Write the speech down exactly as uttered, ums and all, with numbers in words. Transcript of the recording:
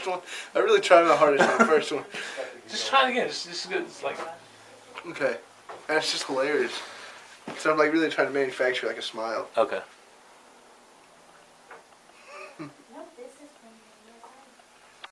one. I really tried my hardest on the first one. Just try it again. It's just good. It's like. Okay. And it's just hilarious. So I'm like really trying to manufacture like a smile. Okay.